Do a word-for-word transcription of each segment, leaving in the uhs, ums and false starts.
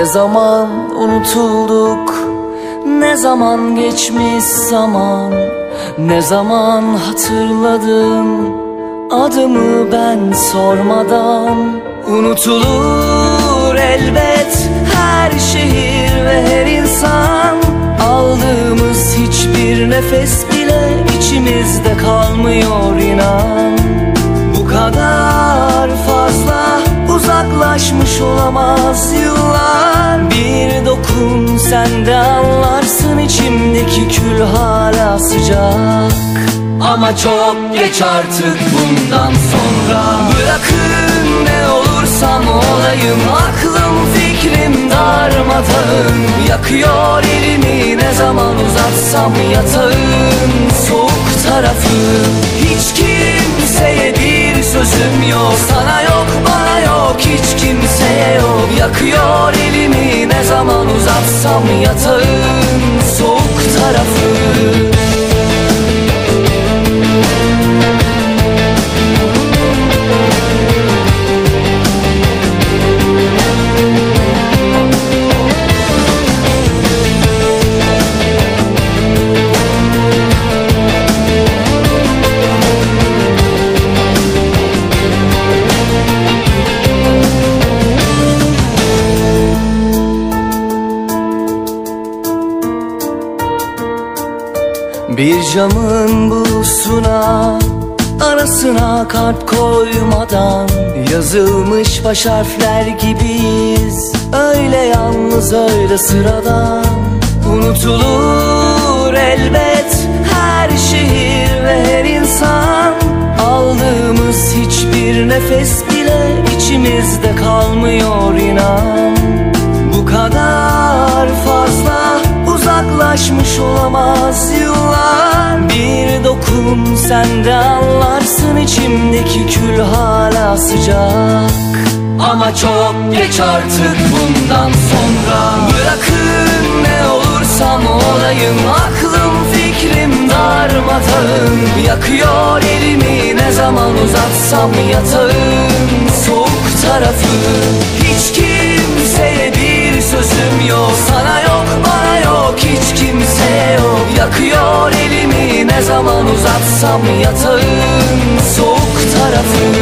zaman unutulduk, ne zaman geçmiş zaman, ne zaman hatırladın adımı ben sormadan. Unutulur elbet her şehir ve her insan, aldığımız hiçbir nefes bile içimizde kalmıyor inan. Bu kadar fazla uzaklaşmış olamaz yıllar. Bir dokun sen de anlarsın, içimdeki kül hala sıcak. Ama çok geç artık bundan sonra, bırakın ne olursam olayım. Aklım fikrim darmadağın, yakıyor elimi ne zaman uzatsam yatağın soğuk tarafı. Hiç kimseye bir sözüm yok, sana yok bana yok, hiç kimseye yok. Yakıyor elimi ne zaman uzatsam yatağın soğuk tarafı. Bir camın bulusuna, arasına kalp koymadan, yazılmış baş harfler gibiyiz, öyle yalnız öyle sıradan. Unutulur elbet her şehir ve her insan, aldığımız hiçbir nefes bile içimizde kalmıyor inan. Bu kadar fazla uzaklaşmış olamaz yıllar. Bir dokun sen de anlarsın, içimdeki kül hala sıcak. Ama çok geç artık bundan sonra, bırakın ne olursam olayım. Aklım fikrim darmadağın, yakıyor elimi ne zaman uzatsam yatağın soğuk tarafı. Hiç kimseye bir sözüm yok, sana yok bana yok, hiç kimseye yok. Yakıyor elimi ne zaman uzatsam yatağın soğuk tarafı.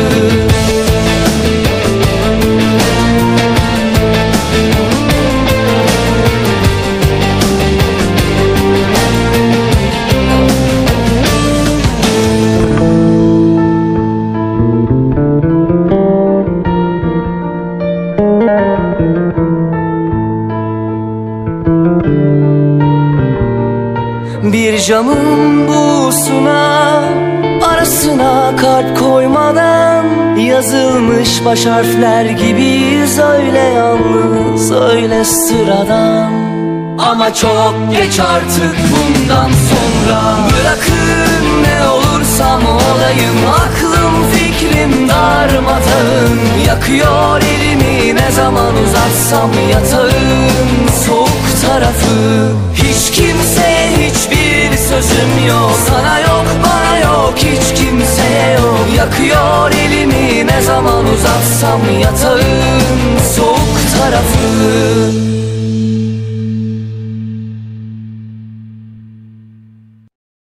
Bir camın buğusuna, arasına kalp koymadan, yazılmış baş harfler gibiyiz, öyle yalnız öyle sıradan. Ama çok geç artık bundan sonra, bırakın ne olursam olayım. Aklım fikrim darmadağın, yakıyor elimi ne zaman uzatsam yatağın soğuk tarafı. Hiç kimseye hiçbir sözüm yok, sana yok bana yok, hiç kimseye yok. Yakıyor elimi ne zaman uzatsam yatağın soğuk tarafı.